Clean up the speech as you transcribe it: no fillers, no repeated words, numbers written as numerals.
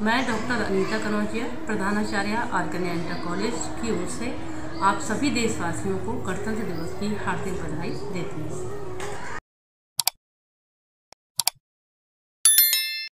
मैं डॉक्टर अनीता कनौजिया, प्रधानाचार्य आर कन्या इंटर कॉलेज की ओर से आप सभी देशवासियों को गणतंत्र दिवस की हार्दिक बधाई देती हूँ।